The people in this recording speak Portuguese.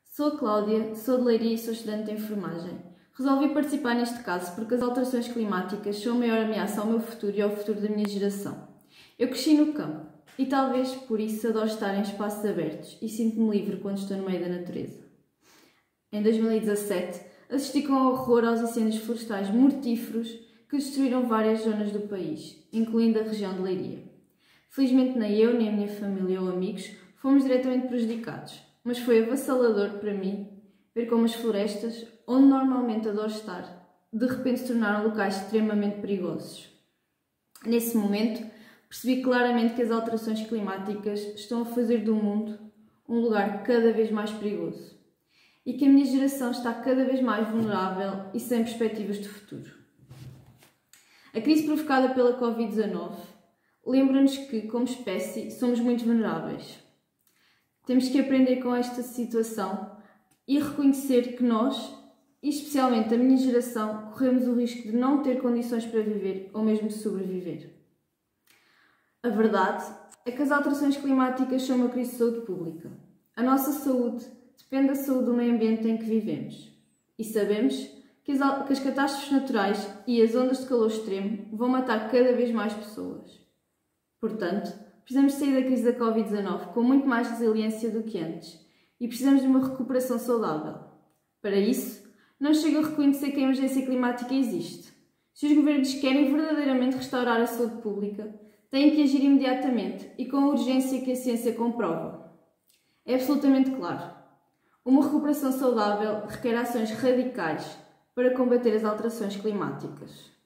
Sou a Cláudia, sou de Leiria e sou estudante de enfermagem. Resolvi participar neste caso porque as alterações climáticas são a maior ameaça ao meu futuro e ao futuro da minha geração. Eu cresci no campo e talvez por isso adoro estar em espaços abertos e sinto-me livre quando estou no meio da natureza. Em 2017, assisti com horror aos incêndios florestais mortíferos que destruíram várias zonas do país, incluindo a região de Leiria. Felizmente nem eu, nem a minha família ou amigos fomos diretamente prejudicados, mas foi avassalador para mim ver como as florestas, onde normalmente adoro estar, de repente se tornaram locais extremamente perigosos. Nesse momento, percebi claramente que as alterações climáticas estão a fazer do mundo um lugar cada vez mais perigoso e que a minha geração está cada vez mais vulnerável e sem perspectivas de futuro. A crise provocada pela Covid-19 lembra-nos que, como espécie, somos muito vulneráveis. Temos que aprender com esta situação e reconhecer que nós, e especialmente a minha geração, corremos o risco de não ter condições para viver ou mesmo de sobreviver. A verdade é que as alterações climáticas são uma crise de saúde pública. A nossa saúde depende da saúde do meio ambiente em que vivemos. E sabemos que as catástrofes naturais e as ondas de calor extremo vão matar cada vez mais pessoas. Portanto, precisamos sair da crise da Covid-19 com muito mais resiliência do que antes e precisamos de uma recuperação saudável. Para isso, não chega a reconhecer que a emergência climática existe. Se os governos querem verdadeiramente restaurar a saúde pública, têm que agir imediatamente e com a urgência que a ciência comprova. É absolutamente claro. Uma recuperação saudável requer ações radicais para combater as alterações climáticas.